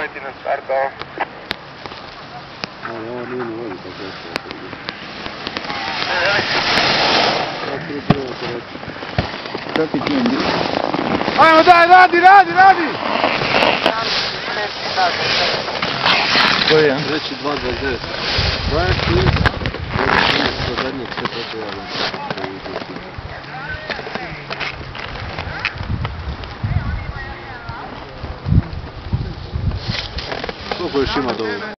Reti na startao. Ovo nije mi voli tako nešto. Kako ti je? Ajmo daj, radi! Koji je? Reći 2.29. Brian Steve. Do zadnjeg sve to javljam. Koliko još ima do ovoga?